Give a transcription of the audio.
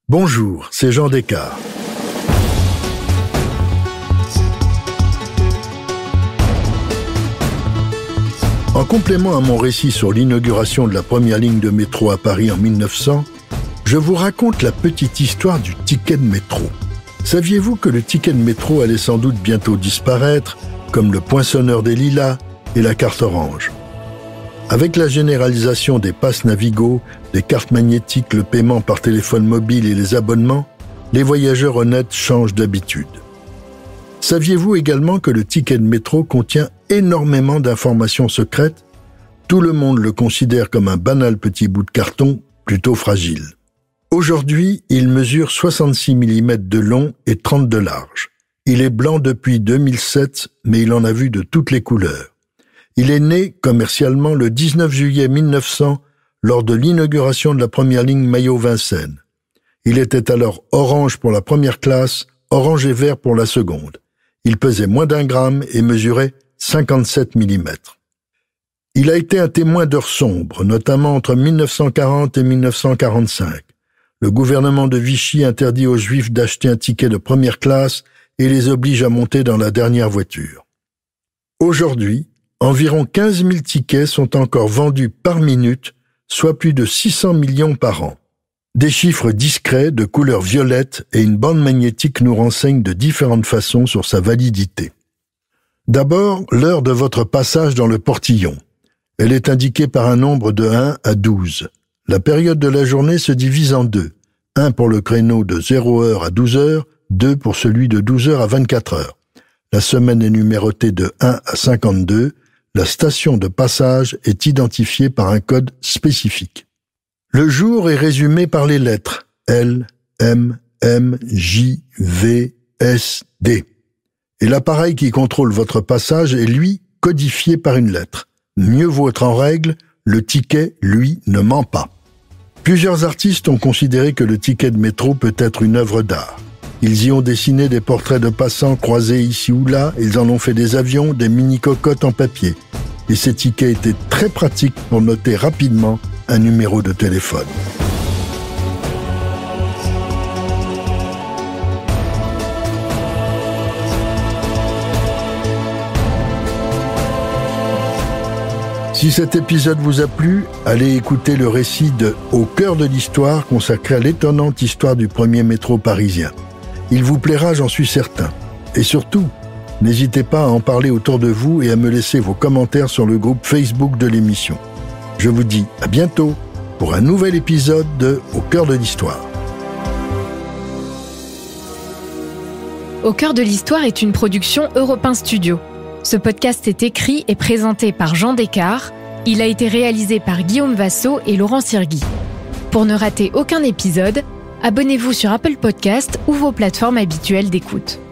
Bonjour, c'est Jean Descartes. En complément à mon récit sur l'inauguration de la première ligne de métro à Paris en 1900, je vous raconte la petite histoire du ticket de métro. Saviez-vous que le ticket de métro allait sans doute bientôt disparaître, comme le poinçonneur des lilas et la carte orange? Avec la généralisation des passes Navigo, des cartes magnétiques, le paiement par téléphone mobile et les abonnements, les voyageurs honnêtes changent d'habitude. Saviez-vous également que le ticket de métro contient énormément d'informations secrètes? Tout le monde le considère comme un banal petit bout de carton, plutôt fragile. Aujourd'hui, il mesure 66 mm de long et 30 de large. Il est blanc depuis 2007, mais il en a vu de toutes les couleurs. Il est né commercialement le 19 juillet 1900 lors de l'inauguration de la première ligne Maillot-Vincennes. Il était alors orange pour la première classe, orange et vert pour la seconde. Il pesait moins d'1 gramme et mesurait 57 mm. Il a été un témoin d'heures sombres, notamment entre 1940 et 1945. Le gouvernement de Vichy interdit aux Juifs d'acheter un ticket de première classe et les oblige à monter dans la dernière voiture. Aujourd'hui, environ 15 000 tickets sont encore vendus par minute, soit plus de 600 millions par an. Des chiffres discrets de couleur violette et une bande magnétique nous renseignent de différentes façons sur sa validité. D'abord, l'heure de votre passage dans le portillon. Elle est indiquée par un nombre de 1 à 12. La période de la journée se divise en deux. 1 pour le créneau de 0h à 12h, 2 pour celui de 12h à 24h. La semaine est numérotée de 1 à 52. La station de passage est identifiée par un code spécifique. Le jour est résumé par les lettres L, M, M, J, V, S, D. Et l'appareil qui contrôle votre passage est, lui, codifié par une lettre. Mieux vaut être en règle, le ticket, lui, ne ment pas. Plusieurs artistes ont considéré que le ticket de métro peut être une œuvre d'art. Ils y ont dessiné des portraits de passants croisés ici ou là, ils en ont fait des avions, des mini-cocottes en papier. Et ces tickets étaient très pratiques pour noter rapidement un numéro de téléphone. Si cet épisode vous a plu, allez écouter le récit de Au cœur de l'histoire consacré à l'étonnante histoire du premier métro parisien. Il vous plaira, j'en suis certain. Et surtout, n'hésitez pas à en parler autour de vous et à me laisser vos commentaires sur le groupe Facebook de l'émission. Je vous dis à bientôt pour un nouvel épisode de Au cœur de l'histoire. Au cœur de l'histoire est une production Europe 1 Studio. Ce podcast est écrit et présenté par Jean Descartes. Il a été réalisé par Guillaume Vassaux et Laurent Sirgui. Pour ne rater aucun épisode, abonnez-vous sur Apple Podcast ou vos plateformes habituelles d'écoute.